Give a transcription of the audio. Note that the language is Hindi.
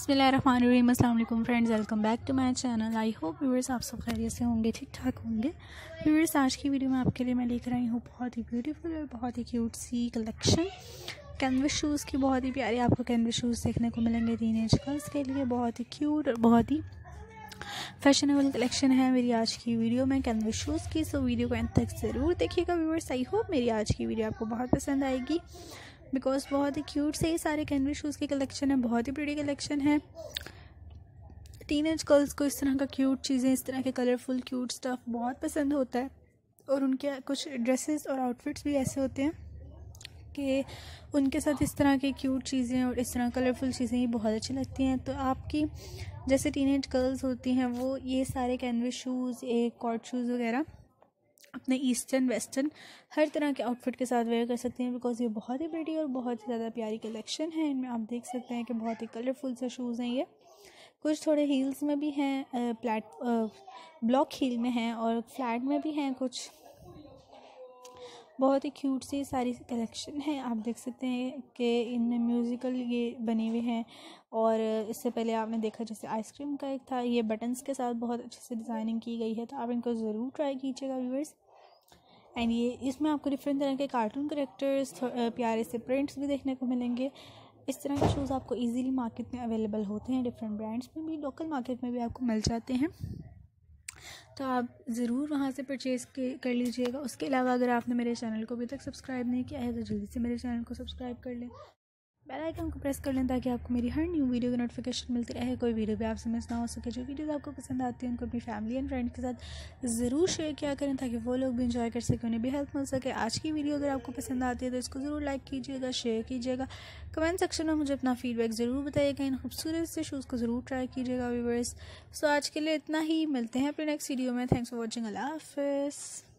बिस्मिल्लाहिर्रहमानिर्रहीम। अस्सलाम वालेकुम friends, welcome back to my channel. I hope viewers आप सब खैरियत से होंगे, ठीक ठाक होंगे। व्यूअर्स, आज की वीडियो में आपके लिए मैं लेकर आई हूँ बहुत ही ब्यूटीफुल और बहुत ही क्यूट सी कलेक्शन कैनवस शूज़ की। बहुत ही प्यारे आपको कैनवस शूज़ देखने को मिलेंगे टीनेज गर्ल्स के लिए। बहुत ही क्यूट और बहुत ही फैशनेबल कलेक्शन है मेरी आज की वीडियो में कैनवस शूज़ की। सो वीडियो को एंड तक ज़रूर देखिएगा व्यूअर्स। आई होप मेरी आज की वीडियो आपको बहुत पसंद आएगी, बिकॉज बहुत ही क्यूट से ये सारे कैनवस शूज़ की कलेक्शन है। बहुत ही प्रीटी कलेक्शन है। टीनेज गर्ल्स को इस तरह का क्यूट चीज़ें, इस तरह के कलरफुल क्यूट स्टफ़ बहुत पसंद होता है, और उनके कुछ ड्रेसेस और आउटफिट्स भी ऐसे होते हैं कि उनके साथ इस तरह की क्यूट चीज़ें और इस तरह कलरफुल चीज़ें ही बहुत अच्छी लगती हैं। तो आपकी जैसे टीनेज गर्ल्स होती हैं वो ये सारे कैनवस शूज़, एक कॉर्ड शूज़ वगैरह अपने ईस्टर्न वेस्टर्न हर तरह के आउटफिट के साथ वेयर कर सकते हैं, बिकॉज ये बहुत ही प्रीटी और बहुत ही ज़्यादा प्यारी कलेक्शन है। इनमें आप देख सकते हैं कि बहुत ही कलरफुल से शूज़ हैं। ये कुछ थोड़े हील्स में भी हैं, ब्लॉक हील में हैं, और फ्लैट में भी हैं कुछ। बहुत ही क्यूट सी सारी कलेक्शन है। आप देख सकते हैं कि इनमें म्यूज़िकल ये बने हुए हैं, और इससे पहले आपने देखा जैसे आइसक्रीम का एक था, ये बटन्स के साथ बहुत अच्छे से डिज़ाइनिंग की गई है। तो आप इनको ज़रूर ट्राई कीजिएगा व्यूअर्स। एंड ये इसमें आपको डिफरेंट तरह के कार्टून कैरेक्टर्स, प्यारे से प्रिंट्स भी देखने को मिलेंगे। इस तरह के शूज़ आपको इजीली मार्केट में अवेलेबल होते हैं, डिफरेंट ब्रांड्स में भी, लोकल मार्केट में भी आपको मिल जाते हैं। तो आप ज़रूर वहाँ से परचेज़ कर लीजिएगा। उसके अलावा अगर आपने मेरे चैनल को अभी तक सब्सक्राइब नहीं किया है तो जल्दी से मेरे चैनल को सब्सक्राइब कर लें, बेल आइकन को प्रेस कर लें, ताकि आपको मेरी हर न्यू वीडियो की नोटिफिकेशन मिलती रहे। कोई वीडियो भी आपसे मिस ना हो सके। जो वीडियोस आपको पसंद आती हैं उनको अपनी फैमिली एंड फ्रेंड्स के साथ ज़रूर शेयर किया करें, ताकि वो लोग भी इंजॉय कर सकें, उन्हें भी हेल्प मिल सके। आज की वीडियो अगर आपको पसंद आती है तो इसको ज़रूर लाइक कीजिएगा, शेयर कीजिएगा, कमेंट सेक्शन में मुझे अपना फीडबैक ज़रूर बताइएगा। इन खूबसूरत से शूज़ को ज़रूर ट्राई कीजिएगा व्यूअर्स। सो आज के लिए इतना ही, मिलते हैं अपने नेक्स्ट वीडियो में। Thanks for watching. अल्लाह हाफ़िज़।